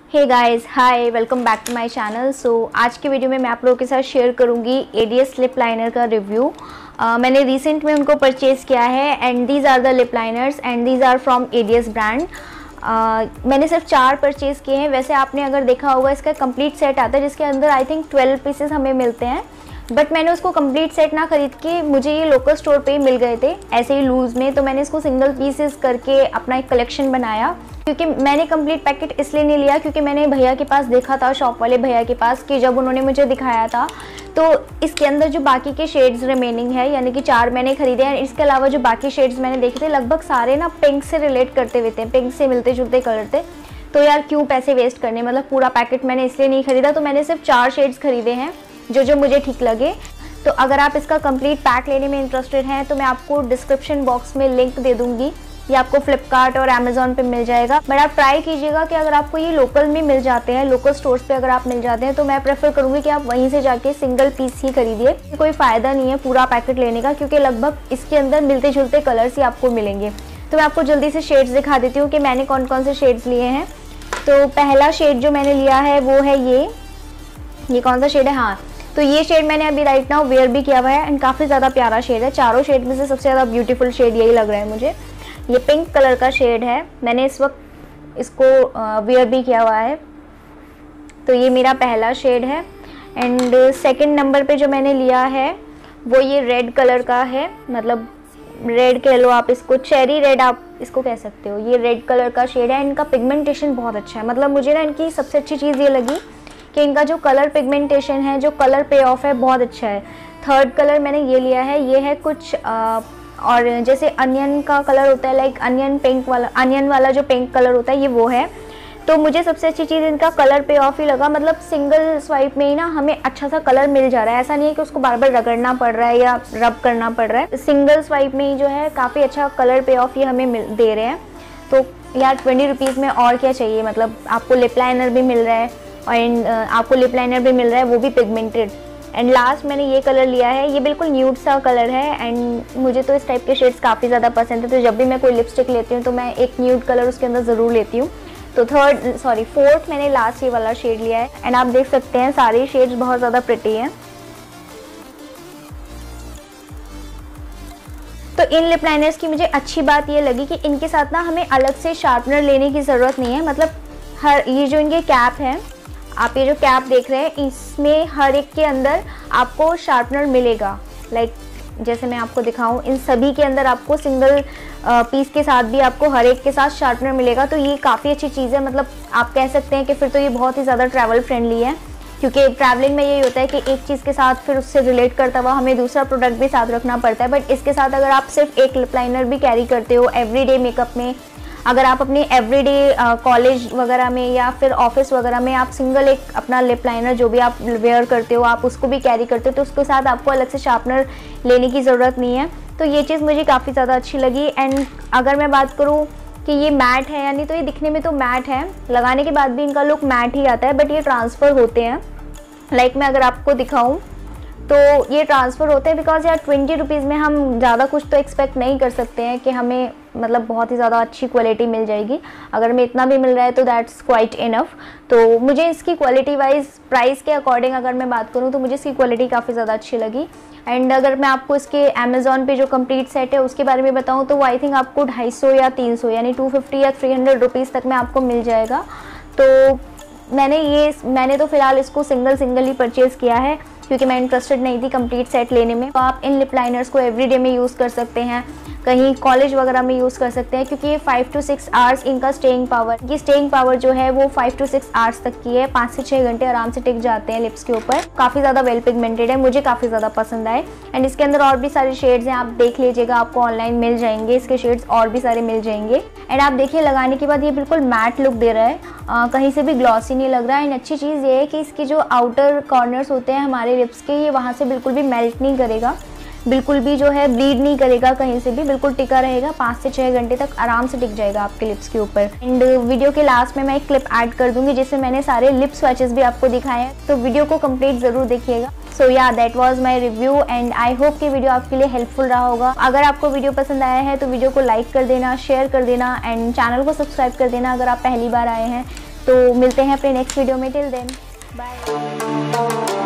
Hey guys, hi, welcome back to my channel. So आज की video में मैं आप लोगों के साथ शेयर करूंगी एडीएस लिप लाइनर का रिव्यू। मैंने रिसेंट में उनको परचेज़ किया है and these are the lip liners and these are from ADS brand. मैंने सिर्फ 4 परचेज़ किए हैं। वैसे आपने अगर देखा होगा इसका कंप्लीट सेट आता है जिसके अंदर आई थिंक 12 पीसेस हमें मिलते हैं, बट मैंने उसको कंप्लीट सेट ना खरीद के मुझे ये लोकल स्टोर पे ही मिल गए थे ऐसे ही लूज़ में, तो मैंने इसको सिंगल पीसेस करके अपना एक कलेक्शन बनाया। क्योंकि मैंने कंप्लीट पैकेट इसलिए नहीं लिया क्योंकि मैंने भैया के पास देखा था, शॉप वाले भैया के पास, कि जब उन्होंने मुझे दिखाया था तो इसके अंदर जो बाकी के शेड्स रिमेनिंग है, यानी कि 4 मैंने खरीदे हैं। इसके अलावा जो बाकी शेड्स मैंने देखे थे लगभग सारे ना पिंक से रिलेट करते हुए थे, पिंक से मिलते जुलते कलर थे। तो यार क्यों पैसे वेस्ट करने, मतलब पूरा पैकेट मैंने इसलिए नहीं खरीदा। तो मैंने सिर्फ 4 शेड्स खरीदे हैं जो मुझे ठीक लगे। तो अगर आप इसका कंप्लीट पैक लेने में इंटरेस्टेड हैं तो मैं आपको डिस्क्रिप्शन बॉक्स में लिंक दे दूंगी, ये आपको फ्लिपकार्ट और अमेज़ॉन पे मिल जाएगा। बट आप ट्राई कीजिएगा कि अगर आपको ये लोकल में मिल जाते हैं, लोकल स्टोर्स पे अगर आप मिल जाते हैं, तो मैं प्रेफर करूँगी कि आप वहीं से जाके सिंगल पीस ही खरीदिए। कोई फ़ायदा नहीं है पूरा पैकेट लेने का, क्योंकि लगभग इसके अंदर मिलते जुलते कलर्स ही आपको मिलेंगे। तो मैं आपको जल्दी से शेड्स दिखा देती हूँ कि मैंने कौन कौन से शेड्स लिए हैं। तो पहला शेड जो मैंने लिया है वो है ये कौन सा शेड है, हाँ, तो ये शेड मैंने अभी राइट नाउ वेयर भी किया हुआ है एंड काफ़ी ज़्यादा प्यारा शेड है। चारों शेड में से सबसे ज़्यादा ब्यूटीफुल शेड यही लग रहा है मुझे। ये पिंक कलर का शेड है, मैंने इस वक्त इसको वेयर भी किया हुआ है। तो ये मेरा पहला शेड है। एंड सेकंड नंबर पे जो मैंने लिया है वो ये रेड कलर का है, मतलब रेड कह लो आप इसको, चेरी रेड आप इसको कह सकते हो। ये रेड कलर का शेड है। इनका पिगमेंटेशन बहुत अच्छा है, मतलब मुझे ना इनकी सबसे अच्छी चीज़ ये लगी कि इनका जो कलर पिगमेंटेशन है, जो कलर पे ऑफ है, बहुत अच्छा है। थर्ड कलर मैंने ये लिया है, ये है कुछ और जैसे अनियन का कलर होता है, लाइक अनियन पिंक वाला, अनियन वाला जो पिंक कलर होता है, ये वो है। तो मुझे सबसे अच्छी चीज़ इनका कलर पे ऑफ ही लगा, मतलब सिंगल स्वाइप में ही ना हमें अच्छा सा कलर मिल जा रहा है। ऐसा नहीं है कि उसको बार बार रगड़ना पड़ रहा है या रब करना पड़ रहा है, सिंगल स्वाइप में ही जो है काफ़ी अच्छा कलर पे ऑफ ये हमें दे रहे हैं। तो यार 20 रुपीज़ में और क्या चाहिए, मतलब आपको लिप लाइनर भी मिल रहा है और आपको लिप लाइनर भी मिल रहा है, वो भी पिगमेंटेड। एंड लास्ट मैंने ये कलर लिया है, ये बिल्कुल न्यूड सा कलर है एंड मुझे तो इस टाइप के शेड्स काफ़ी ज़्यादा पसंद है। तो जब भी मैं कोई लिपस्टिक लेती हूँ तो मैं एक न्यूड कलर उसके अंदर ज़रूर लेती हूँ। तो फोर्थ मैंने लास्ट ये वाला शेड लिया है एंड आप देख सकते हैं सारे शेड्स बहुत ज़्यादा प्रिटी हैं। तो इन लिप लाइनर्स की मुझे अच्छी बात ये लगी कि इनके साथ ना हमें अलग से शार्पनर लेने की ज़रूरत नहीं है। मतलब ये जो इनके कैप हैं, आप ये जो कैप देख रहे हैं, इसमें हर एक के अंदर आपको शार्पनर मिलेगा। लाइक जैसे मैं आपको दिखाऊं, इन सभी के अंदर आपको सिंगल पीस के साथ भी आपको हर एक के साथ शार्पनर मिलेगा। तो ये काफ़ी अच्छी चीज़ है, मतलब आप कह सकते हैं कि फिर तो ये बहुत ही ज़्यादा ट्रैवल फ्रेंडली है, क्योंकि ट्रैवलिंग में यही होता है कि एक चीज़ के साथ फिर उससे रिलेट करता हुआ हमें दूसरा प्रोडक्ट भी साथ रखना पड़ता है। बट इसके साथ अगर आप सिर्फ एक लिप लाइनर भी कैरी करते हो एवरीडे मेकअप में, अगर आप अपने एवरीडे कॉलेज वगैरह में या फिर ऑफिस वगैरह में आप सिंगल एक अपना लिप लाइनर जो भी आप वेयर करते हो आप उसको भी कैरी करते हो, तो उसके साथ आपको अलग से शार्पनर लेने की ज़रूरत नहीं है। तो ये चीज़ मुझे काफ़ी ज़्यादा अच्छी लगी। एंड अगर मैं बात करूँ कि ये मैट है, यानी तो ये दिखने में तो मैट है, लगाने के बाद भी इनका लुक मैट ही आता है, बट ये ट्रांसफ़र होते हैं। लाइक मैं अगर आपको दिखाऊँ तो ये ट्रांसफ़र होते हैं, बिकॉज यार 20 रुपीज़ में हम ज़्यादा कुछ तो एक्सपेक्ट नहीं कर सकते हैं कि हमें मतलब बहुत ही ज़्यादा अच्छी क्वालिटी मिल जाएगी। अगर हमें इतना भी मिल रहा है तो दैट्स क्वाइट इनफ। तो मुझे इसकी क्वालिटी वाइज प्राइस के अकॉर्डिंग अगर मैं बात करूँ तो मुझे इसकी क्वालिटी काफ़ी ज़्यादा अच्छी लगी। एंड अगर मैं आपको इसके अमेज़ॉन पे जो कंप्लीट सेट है उसके बारे में बताऊँ तो वो आई थिंक आपको 250 या 300 यानी 250 या 300 रुपीज़ तक में आपको मिल जाएगा। तो मैंने तो फ़िलहाल इसको सिंगल ही परचेज़ किया है क्योंकि मैं इंटरेस्टेड नहीं थी कंप्लीट सेट लेने में। तो आप इन लिप लाइनर्स को एवरीडे में यूज़ कर सकते हैं, कहीं कॉलेज वगैरह में यूज़ कर सकते हैं, क्योंकि ये 5 to 6 आवर्स इनका स्टेइंग पावर जो है वो 5 to 6 आवर्स तक की है। 5 से 6 घंटे आराम से टिक जाते हैं लिप्स के ऊपर। काफ़ी ज़्यादा वेल पिगमेंटेड है, मुझे काफ़ी ज़्यादा पसंद आए। एंड इसके अंदर और भी सारे शेड्स हैं, आप देख लीजिएगा, आपको ऑनलाइन मिल जाएंगे, इसके शेड्स और भी सारे मिल जाएंगे। एंड आप देखिए लगाने के बाद ये बिल्कुल मैट लुक दे रहा है, कहीं से भी ग्लॉसी नहीं लग रहा है। एंड अच्छी चीज़ ये है कि इसके जो आउटर कॉर्नर्स होते हैं हमारे लिप्स के, ये वहाँ से बिल्कुल भी मेल्ट नहीं करेगा, बिल्कुल भी जो है ब्लीड नहीं करेगा कहीं से भी, बिल्कुल टिका रहेगा। 5 से 6 घंटे तक आराम से टिक जाएगा आपके लिप्स के ऊपर। एंड वीडियो के लास्ट में मैं एक क्लिप ऐड कर दूंगी जिसमें मैंने सारे लिप स्वैचेस भी आपको दिखाए हैं, तो वीडियो को कंप्लीट ज़रूर देखिएगा। So yeah that was my review and I hope कि वीडियो आपके लिए हेल्पफुल रहा होगा। अगर आपको वीडियो पसंद आया है तो वीडियो को लाइक कर देना, शेयर कर देना एंड चैनल को सब्सक्राइब कर देना अगर आप पहली बार आए हैं। तो मिलते हैं अपने नेक्स्ट वीडियो में, टिल देन बाय।